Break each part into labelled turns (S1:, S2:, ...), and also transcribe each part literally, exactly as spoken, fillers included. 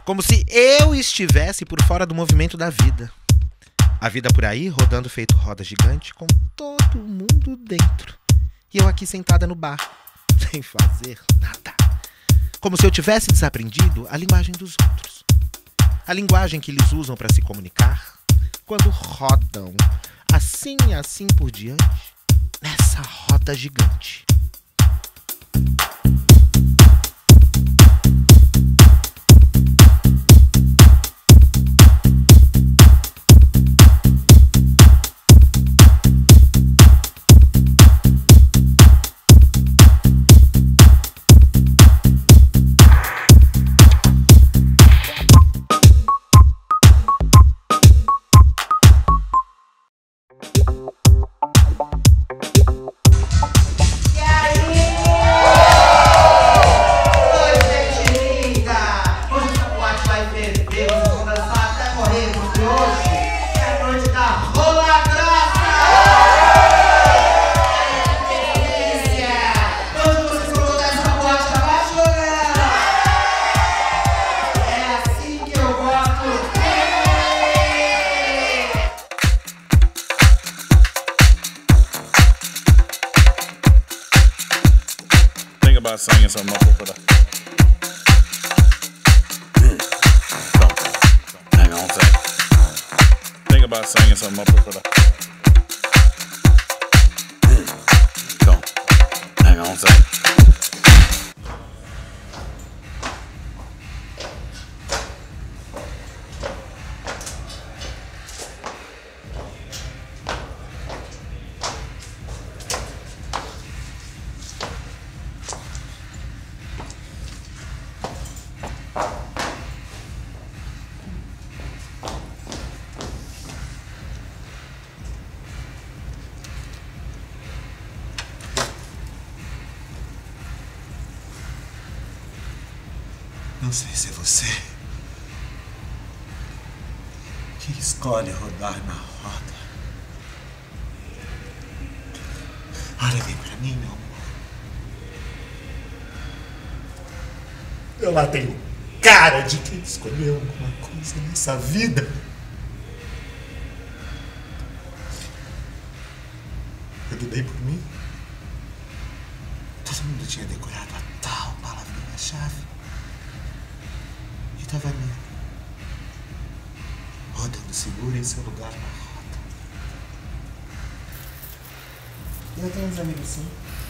S1: Como se eu estivesse por fora do movimento da vida. A vida por aí, rodando feito roda gigante, com todo mundo dentro. E eu aqui sentada no bar, sem fazer nada. Como se eu tivesse desaprendido a linguagem dos outros. A linguagem que eles usam para se comunicar quando rodam, assim e assim por diante, nessa roda gigante.
S2: About singing something up for the. Hang on a second. Think about singing something up for the. Go. Hang on a second.
S3: Não sei se é você que escolhe rodar na roda. Olha bem pra mim, meu amor. Eu lá tenho cara de quem escolheu alguma coisa nessa vida. Eu dei por mim. Todo mundo tinha decorado a tal palavrinha-chave. Tava ali, rodando seguro em seu lugar na roda. E eu tenho uns amigos assim.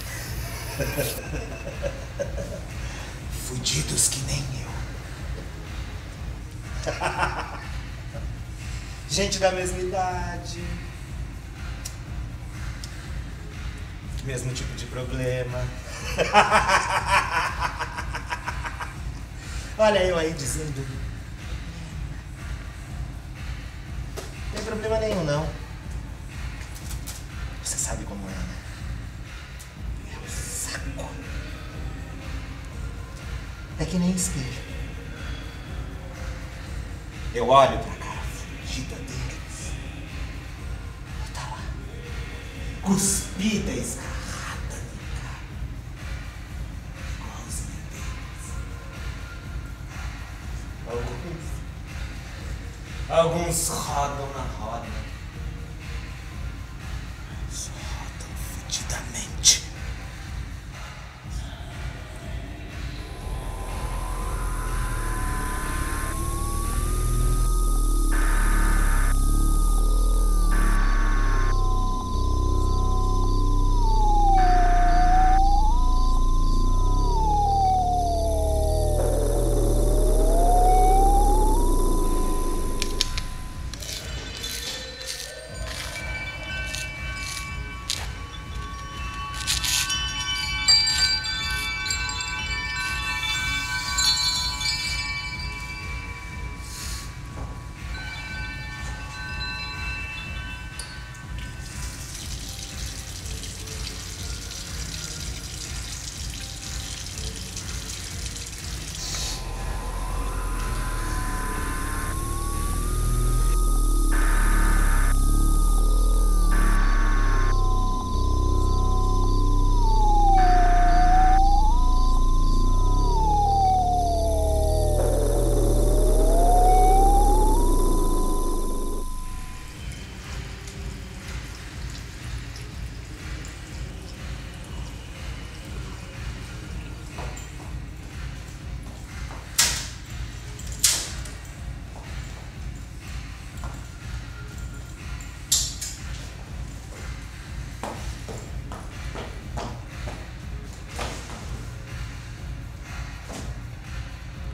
S3: Fudidos que nem eu. Gente da mesma idade. Mesmo tipo de problema. Olha eu aí dizendo. Não tem problema nenhum, não. Você sabe como é, né? É um saco. É que nem espelho. Eu olho pra cara fugida deles. E tá lá. Cuspida, escarrada. Alguns rodam na roda. Mas rodam fudidamente.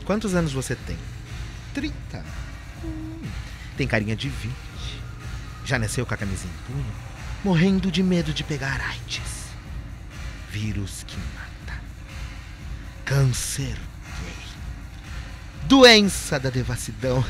S1: Quantos anos você tem? trinta. Hum, tem carinha de vinte. Já nasceu com a camisa em punho, morrendo de medo de pegar AIDS. Vírus que mata. Câncer gay. Doença da devassidão.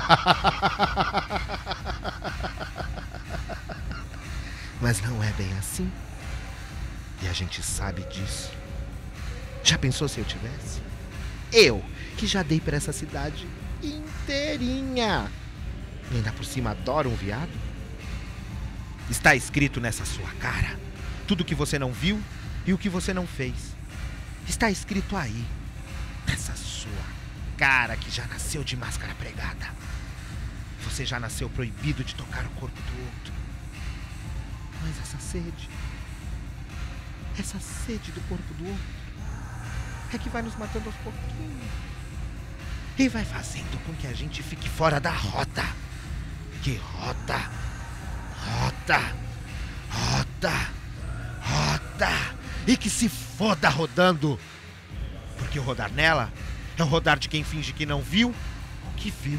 S1: Mas não é bem assim. E a gente sabe disso. Já pensou se eu tivesse? Eu, que já dei pra essa cidade inteirinha. E ainda por cima adoro um viado. Está escrito nessa sua cara tudo que você não viu e o que você não fez. Está escrito aí, nessa sua cara que já nasceu de máscara pregada. Você já nasceu proibido de tocar o corpo do outro. Mas essa sede, essa sede do corpo do outro, é que vai nos matando aos pouquinhos. E vai fazendo com que a gente fique fora da rota. Que rota, rota, rota, rota. E que se foda rodando. Porque o rodar nela é o rodar de quem finge que não viu o que viu.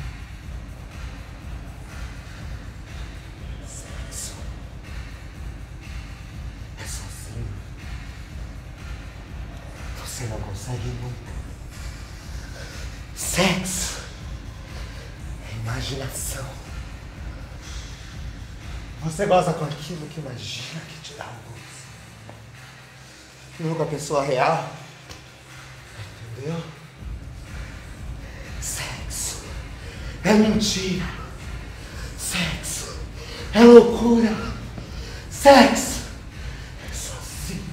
S3: Sexo é sozinho. Você não consegue nunca. Sexo é imaginação. Você goza com aquilo que imagina que te dá luz. Não com a pessoa real. Entendeu? Sexo é mentira. Sexo é loucura. Sexo é sozinho.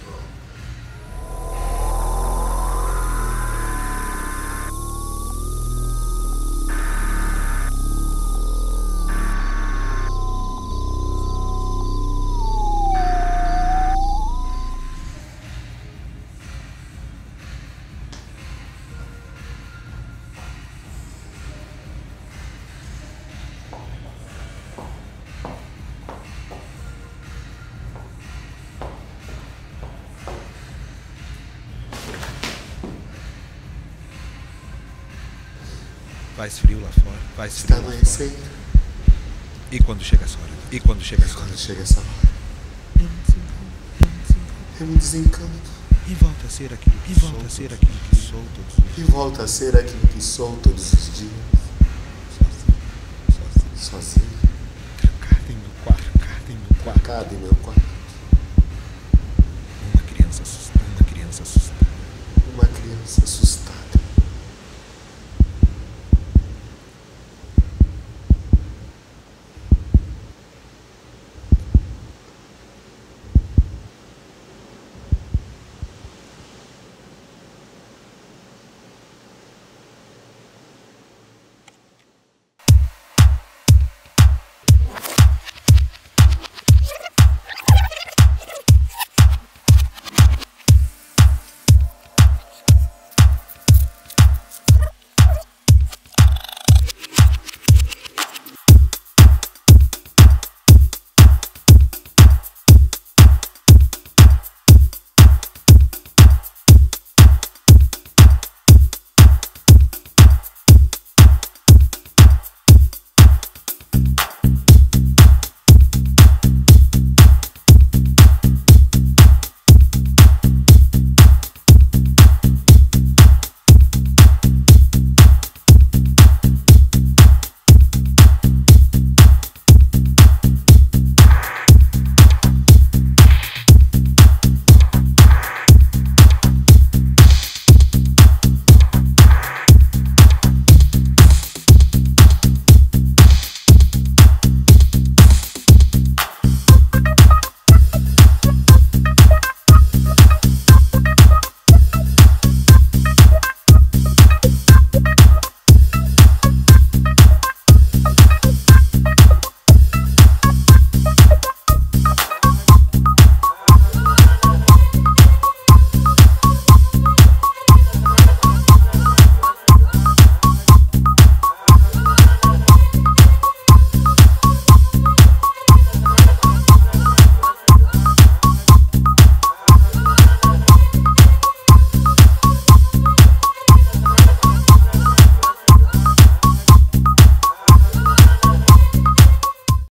S1: Faz frio lá fora, faz
S3: Está
S1: frio lá fora.
S3: amanhecendo.
S1: E quando chega essa hora? E quando chega essa hora?
S3: Quando chega essa hora, eu me desencanto.
S1: E volta a ser aquilo que sou, volta a ser aquilo que sou todos os
S3: E
S1: dias.
S3: volto a ser aquilo que sou todos os dias.
S1: Sozinho, sozinho.
S3: Sozinho,
S1: Trancado em meu quarto, trancado em meu quarto.
S3: trancado em meu quarto.
S1: Uma criança assustada, uma criança assustada.
S3: Uma criança assustada.